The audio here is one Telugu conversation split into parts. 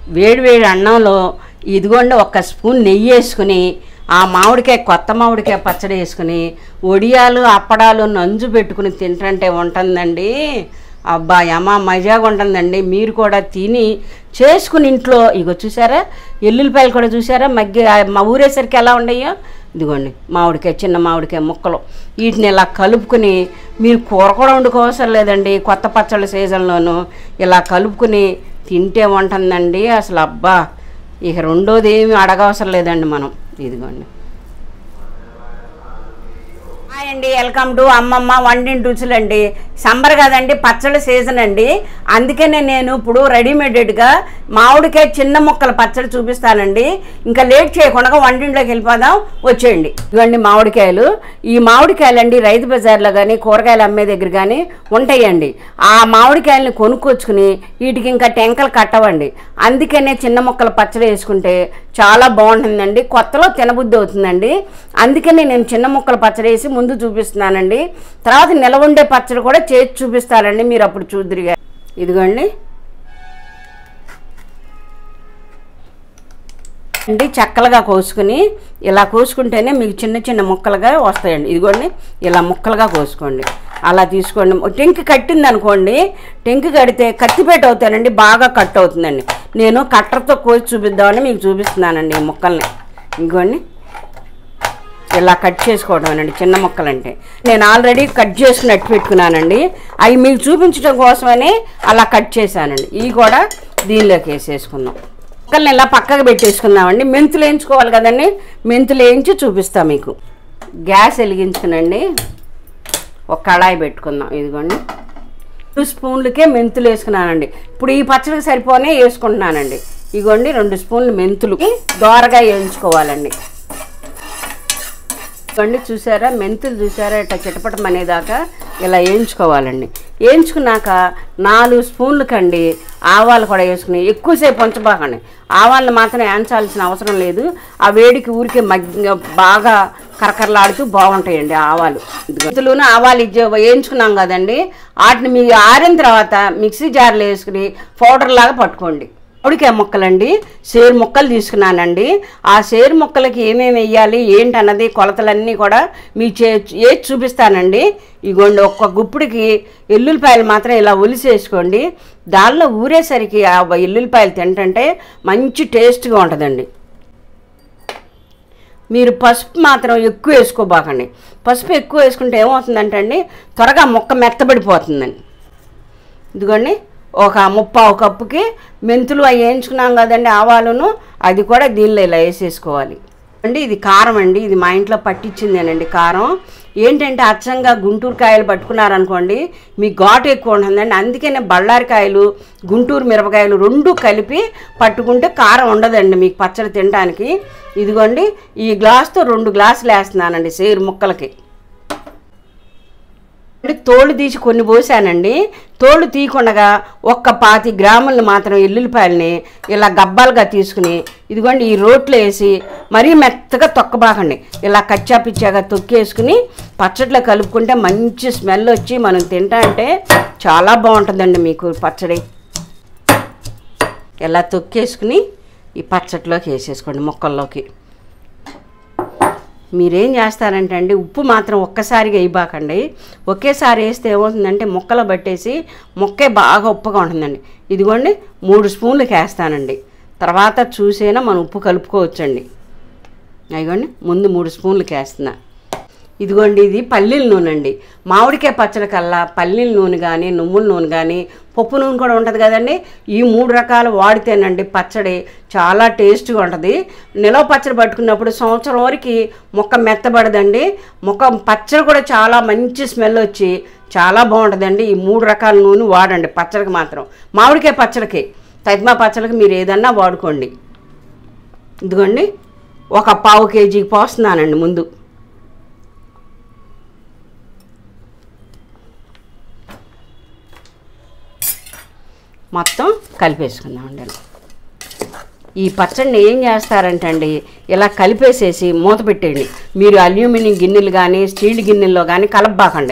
వేడి వేడి అన్నంలో ఇదిగోండి ఒక్క స్పూన్ నెయ్యి వేసుకుని ఆ మామిడికాయ కొత్త మామిడికాయ పచ్చడి వేసుకుని వడియాలు అప్పడాలు నంజు పెట్టుకుని తింటుంటే ఉంటుందండి. అబ్బా యమా మజాగా ఉంటుందండి. మీరు కూడా తిని చేసుకుని ఇంట్లో ఇగో చూసారా ఎల్లుల్లిపాయలు కూడా చూసారా మా ఊరేసరికి ఎలా ఉన్నాయో. ఇదిగోండి మామిడికాయ చిన్న మామిడికాయ ముక్కలు వీటిని ఇలా కలుపుకుని మీరు కూర కూడా వండుకోవసరం లేదండి. కొత్త పచ్చళ్ళ సీజన్లోనూ ఇలా కలుపుకుని తింటే ఉంటుందండి అసలు. అబ్బా ఇక రెండోది ఏమి అడగవసరం లేదండి మనం. ఇదిగోండి. హాయ్ అండి, వెల్కమ్ టు అమ్మమ్మ వంటింటి రుచులండి. సమ్మర్ కదండి, పచ్చళ్ళ సీజన్ అండి. అందుకనే నేను ఇప్పుడు రెడీమేడెడ్గా మామిడికాయ చిన్న ముక్కల పచ్చడి చూపిస్తానండి. ఇంకా లేట్ చేయకుండా వంటింట్లోకి వెళ్ళిపోదాం, వచ్చేయండి. ఇవ్వండి మామిడికాయలు. ఈ మామిడికాయలు అండి రైతు బజార్లో కానీ కూరగాయలు అమ్మే దగ్గర కానీ ఉంటాయండి. ఆ మామిడికాయలని కొనుక్కొచ్చుకుని వీటికి ఇంకా టెంకలు కట్టవండి. అందుకనే చిన్న ముక్కల పచ్చడి వేసుకుంటే చాలా బాగుంటుందండి. కొత్తలో తినబుద్ధి అవుతుందండి. అందుకనే నేను చిన్న ముక్కల పచ్చడి వేసి ముందు చూపిస్తున్నానండి. తర్వాత నిలవ ఉండే పచ్చడి కూడా చేసి చూపిస్తానండి, మీరు అప్పుడు చూద్దురుగా. ఇదిగోండి అండి చక్కలుగా కోసుకుని ఇలా కోసుకుంటేనే మీకు చిన్న చిన్న ముక్కలుగా వస్తాయండి. ఇదిగోండి ఇలా ముక్కలుగా కోసుకోండి. అలా తీసుకోండి. టెంకి కట్టింది అనుకోండి, టెంకి కడితే కత్తిపేట అవుతానండి, బాగా కట్ అవుతుందండి. నేను కట్టర్తో కోసి చూపిద్దామని మీకు చూపిస్తున్నానండి ఈ ముక్కల్ని. ఇదిగోండి ఇలా కట్ చేసుకోవడమేనండి చిన్న ముక్కలంటే. నేను ఆల్రెడీ కట్ చేసుకుని అట్టు పెట్టుకున్నానండి. అవి మీకు చూపించడం కోసమని అలా కట్ చేశానండి. ఇవి కూడా దీనిలోకి వేసేసుకుందాం. ముక్కల్ని ఇలా పక్కకు పెట్టేసుకుందామండి. మెంతులు వేయించుకోవాలి కదండి, మెంతులు వేయించి చూపిస్తాం మీకు. గ్యాస్ వెలిగించుకునండి, ఒక కళాయి పెట్టుకుందాం. ఇదిగోండి 2 స్పూన్లకే మెంతులు వేసుకున్నానండి. ఇప్పుడు ఈ పచ్చడికి సరిపోనే వేసుకుంటున్నానండి. ఇదిగోండి 2 స్పూన్లు మెంతులు దోరగా వేయించుకోవాలండి. ఇదిగోండి చూసారా మెంతులు చూసారా ఇట్లా చిటపటం అనేదాకా ఇలా వేయించుకోవాలండి. వేయించుకున్నాక 4 స్పూన్లకండి ఆవాలు కూడా వేసుకుని ఎక్కువసేపు ఉంచబాకండి. ఆవాలను మాత్రం వేయించాల్సిన అవసరం లేదు. ఆ వేడికి ఊరికే బాగా కరకరలాడుతూ బాగుంటాయండి ఆవాలు. మెంతులును ఆవాలు వేయించుకున్నాం కదండి, వాటిని మీరు ఆరిన తర్వాత మిక్సీ జార్లో వేసుకుని పౌడర్ లాగా పట్టుకోండి. మామిడికాయ ముక్కలండి సేరు ముక్కలు తీసుకున్నానండి. ఆ సేరు ముక్కలకి ఏమేమి వేయాలి ఏంటన్నది కొలతలన్నీ కూడా మీకు వేసి చూపిస్తానండి. ఇగోండి ఒక్క గుప్పుడికి ఎల్లుల్లిపాయలు మాత్రం ఇలా ఒలిసేసుకోండి. దానిలో ఊరేసరికి ఆ ఎల్లుల్లిపాయలు తింటుంటే మంచి టేస్ట్గా ఉంటుందండి. మీరు పసుపు మాత్రం ఎక్కువ వేసుకోబాకండి. పసుపు ఎక్కువ వేసుకుంటే ఏమవుతుందంటే అండి త్వరగా ముక్క మెత్తబడిపోతుందండి. ఇదిగోండి ఒక 3/4 కప్పుకి మెంతులు అవి వేయించుకున్నాం కదండి ఆవాలును, అది కూడా దీనిలో ఇలా వేసేసుకోవాలి అండి. ఇది కారం అండి, ఇది మా ఇంట్లో పట్టించిందేనండి కారం. ఏంటంటే అచ్చంగా గుంటూరు కాయలు పట్టుకున్నారనుకోండి మీకు ఘాటు ఎక్కువ ఉంటుందండి. అందుకనే బళ్ళారికాయలు గుంటూరు మిరపకాయలు 2 కలిపి పట్టుకుంటే కారం ఉండదండి మీకు పచ్చడి తినడానికి. ఇదిగోండి ఈ గ్లాస్తో 2 గ్లాసులు వేస్తున్నానండి సేరు ముక్కలకి. తోలు తీసి కొన్ని పోసానండి. తోలు తీయకుండా 1 గ్రాములను మాత్రం ఎల్లుల్లిపాయలని ఇలా గబ్బాలుగా తీసుకుని ఇదిగోండి ఈ రోట్లో వేసి మరీ మెత్తగా తొక్కబాకండి. ఇలా కచ్చా పిచ్చాగా తొక్కేసుకుని పచ్చడిలో కలుపుకుంటే మంచి స్మెల్ వచ్చి మనం తింటా అంటే చాలా బాగుంటుందండి మీకు పచ్చడి. ఇలా తొక్కేసుకుని ఈ పచ్చడిలోకి వేసేసుకోండి ముక్కల్లోకి. మీరేం చేస్తారంటే అండి ఉప్పు మాత్రం ఒక్కసారిగా వేయబాకండి. ఒకేసారి వేస్తే ఏమవుతుందంటే ముక్కలు పట్టేసి ముక్కే బాగా ఉప్పుగా ఉంటుందండి. ఇదిగోండి 3 స్పూన్లకి వేస్తానండి. తర్వాత చూసేనా మనం ఉప్పు కలుపుకోవచ్చండి. ఇదిగోండి ముందు 3 స్పూన్లకి వేస్తున్నా. ఇదిగోండి ఇది పల్లీల నూనె అండి. మామిడికాయ పచ్చడి కల్లా పల్లీల నూనె కానీ నువ్వుల నూనె కానీ పప్పు నూనె కూడా ఉంటుంది కదండి. ఈ 3 రకాలు వాడితేనండి పచ్చడి చాలా టేస్ట్గా ఉంటుంది. నిలవ పచ్చడి పట్టుకున్నప్పుడు సంవత్సరం వరకు ముక్క మెత్తబడదండి. ముక్క పచ్చడి కూడా చాలా మంచి స్మెల్ వచ్చి చాలా బాగుంటుందండి. ఈ 3 రకాల నూనె వాడండి పచ్చడికి మాత్రం. మామిడికాయ పచ్చడికి తైమా పచ్చడికి మీరు ఏదన్నా వాడుకోండి. ఇదిగోండి ఒక 1/4 కేజీకి పోస్తున్నానండి ముందు. మొత్తం కలిపేసుకుందామండి. ఈ పచ్చడిని ఏం చేస్తారంటే అండి ఇలా కలిపేసేసి మూత పెట్టేయండి. మీరు అల్యూమినియం గిన్నెలు కానీ స్టీల్ గిన్నెల్లో కానీ కలపబాకండి.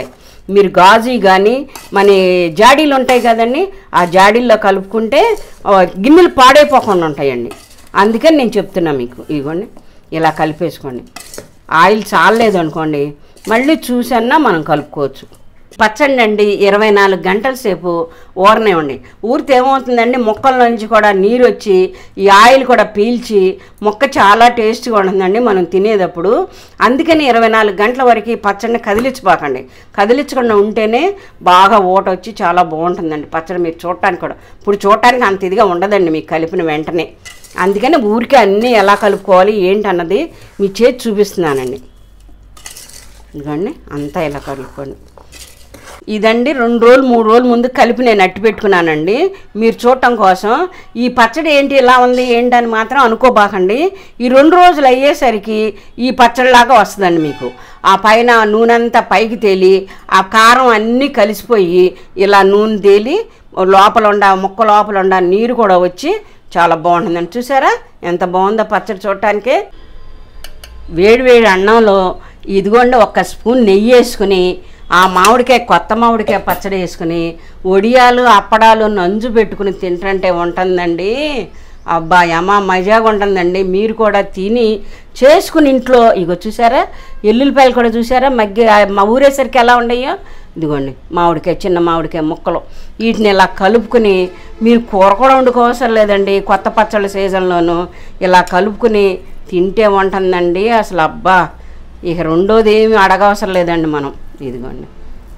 మీరు గాజు కానీ మన జాడీలు ఉంటాయి కదండి, ఆ జాడీల్లో కలుపుకుంటే గిన్నెలు పాడైపోకుండా ఉంటాయండి. అందుకని నేను చెప్తున్నా మీకు. ఇదిగోండి ఇలా కలిపేసుకోండి. ఆయిల్ చాలలేదు అనుకోండి మళ్ళీ చూసన్నా మనం కలుపుకోవచ్చు. పచ్చడి అండి 24 గంటల సేపు ఊరనివ్వండి. ఊరితే ఏమవుతుందండి, మొక్కల నుంచి కూడా నీరు వచ్చి ఈ ఆయిల్ కూడా పీల్చి మొక్క చాలా టేస్ట్గా ఉంటుందండి మనం తినేటప్పుడు. అందుకని 24 గంటల వరకు పచ్చడిని కదిలించబాకండి. కదిలించకుండా ఉంటేనే బాగా ఊట వచ్చి చాలా బాగుంటుందండి పచ్చడి. మీరు చూడటానికి కూడా ఇప్పుడు చూడటానికి అంత ఇదిగా ఉండదండి మీకు కలిపిన వెంటనే. అందుకని ఊరికే అన్నీ ఎలా కలుపుకోవాలి ఏంటి అన్నది మీ చేతి చూపిస్తున్నానండి. ఇదిగోండి అంతా ఇలా కలుపుకోండి. ఇదండి 2 రోజులు 3 రోజుల ముందు కలిపి నేను అట్టి పెట్టుకున్నానండి మీరు చూడటం కోసం. ఈ పచ్చడి ఏంటి ఇలా ఉంది ఏంటని మాత్రం అనుకోబాకండి. ఈ 2 రోజులు అయ్యేసరికి ఈ పచ్చడిలాగా వస్తుందండి మీకు. ఆ పైన నూనె అంతా పైకి తేలి ఆ కారం అన్నీ కలిసిపోయి ఇలా నూనె తేలి మొక్క లోపల ఉండ నీరు కూడా వచ్చి చాలా బాగుంటుందండి. చూసారా ఎంత బాగుందో పచ్చడి చూడటానికి. వేడి అన్నంలో ఇదిగోండి 1 స్పూన్ నెయ్యి వేసుకుని ఆ మామిడికాయ కొత్త మామిడికాయ పచ్చడి వేసుకుని వడియాలు అప్పడాలు నంజు పెట్టుకుని తింటుంటే ఉంటుందండి. అబ్బా మజాగా ఉంటుందండి. మీరు కూడా తిని చేసుకుని ఇంట్లో ఇగో చూసారా ఎల్లుల్లిపాయలు కూడా చూసారా మా ఊరేసరికి ఎలా ఉండయో. ఇదిగోండి చిన్న మామిడికాయ ముక్కలు వీటిని ఇలా కలుపుకుని మీరు కూర కూడా వండుకోవసరం లేదండి. కొత్త పచ్చళ్ళ సీజన్లోనూ ఇలా కలుపుకుని తింటే ఉంటుందండి అసలు. అబ్బా ఇక రెండోది ఏమి అడగవసరం లేదండి మనం. ఇదిగోండి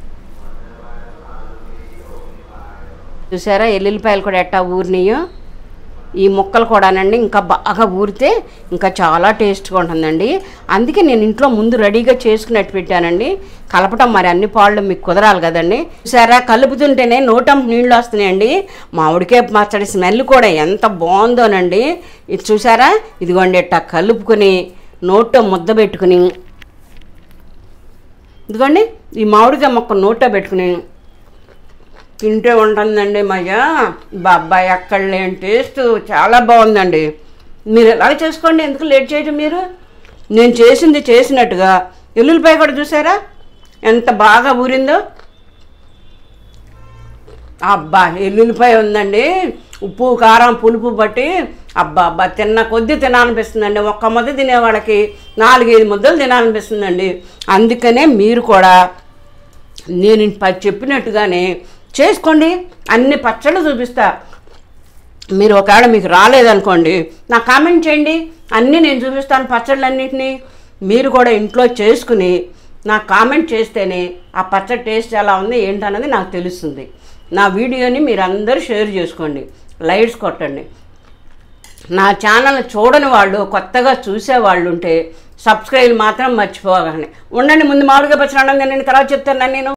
చూసారా ఎల్లుల్లిపాయలు కూడా ఎట్టా ఊరినాయో. ఈ ముక్కలు కూడానండి ఇంకా బాగా ఊరితే ఇంకా చాలా టేస్ట్గా ఉంటుందండి. అందుకే నేను ఇంట్లో ముందు రెడీగా చేసుకున్నట్టు పెట్టానండి. కలపటం మరి అన్ని పాళ్ళు మీకు కుదరాలి కదండి. చూసారా కలుపుతుంటేనే నోటం నీళ్ళు వస్తున్నాయండి. మామిడికాయ పచ్చడి స్మెల్ కూడా ఎంత బాగుందోనండి. ఇది చూసారా ఇదిగోండి ఇట్టా కలుపుకొని నోట్లో ముద్ద పెట్టుకుని ఇదిగోండి ఈ మామిడికాయ మొక్క నోట్లో పెట్టుకుని తింటే ఉంటుందండి మజా. బాబాయ్ అక్కడ లేని టేస్ట్ చాలా బాగుందండి. మీరు ఎలా చేసుకోండి, ఎందుకు లేట్ చేయటం మీరు. నేను చేసింది చేసినట్టుగా ఎల్లుల్లిపాయ కూడా చూసారా ఎంత బాగా ఊరిందో. అబ్బా ఎల్లుల్లిపాయ ఉందండి ఉప్పు కారం పులుపు బట్టి అబ్బా తిన్న కొద్ది తినాలనిపిస్తుందండి. 1 ముద్ద తినే వాళ్ళకి 4-5 ముద్దలు తినాలనిపిస్తుందండి. అందుకనే మీరు కూడా నేను చెప్పినట్టుగానే చేసుకోండి. అన్ని పచ్చళ్ళు చూపిస్తా. మీరు ఒకవేళ మీకు రాలేదనుకోండి నాకు కామెంట్ చేయండి, అన్నీ నేను చూపిస్తాను పచ్చళ్ళన్నింటినీ. మీరు కూడా ఇంట్లో చేసుకుని నాకు కామెంట్ చేస్తేనే ఆ పచ్చడి టేస్ట్ ఎలా ఉంది ఏంటన్నది నాకు తెలుస్తుంది. నా వీడియోని మీరు అందరూ షేర్ చేసుకోండి, లైక్స్ కొట్టండి. నా ఛానల్ చూడని వాళ్ళు కొత్తగా చూసేవాళ్ళు ఉంటే సబ్స్క్రైబ్ మాత్రం మర్చిపోకండి. ఉండండి ముందు మామిడికాయ పచ్చడి అన్నం తినండి, తర్వాత చెప్తాను నేను.